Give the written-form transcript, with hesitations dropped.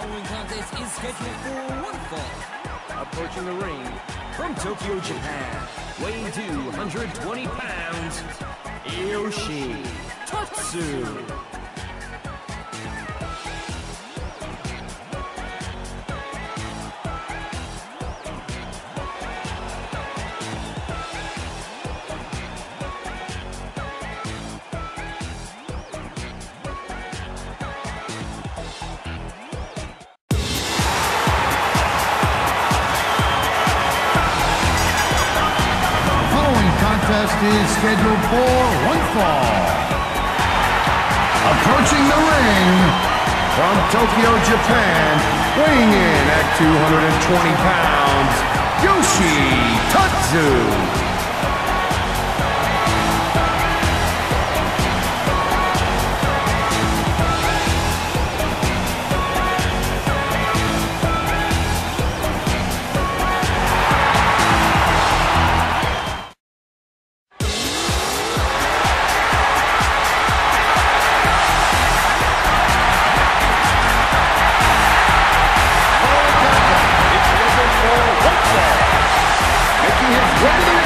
following contest is scheduled for one fall. Approaching the ring from Tokyo, Japan, weighing 220 pounds, Yoshi Tatsu. Contest is scheduled for one fall. Approaching the ring from Tokyo, Japan, weighing in at 220 pounds, Yoshi Tatsu. Ready